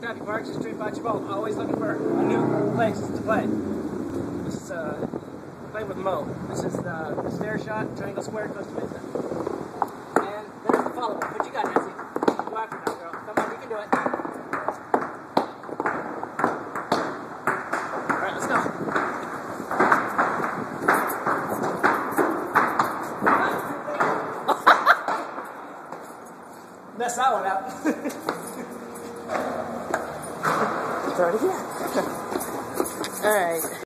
County Parks, just dream about your ball. Always looking for a new place to play. This is play with Mo. This is the stair shot, triangle square, Costa Mesa. And there's the follow up. What you got, Nancy? Go after that, girl. Come on, you can do it. Alright, let's go. Mess that one up. It's already here. Alright.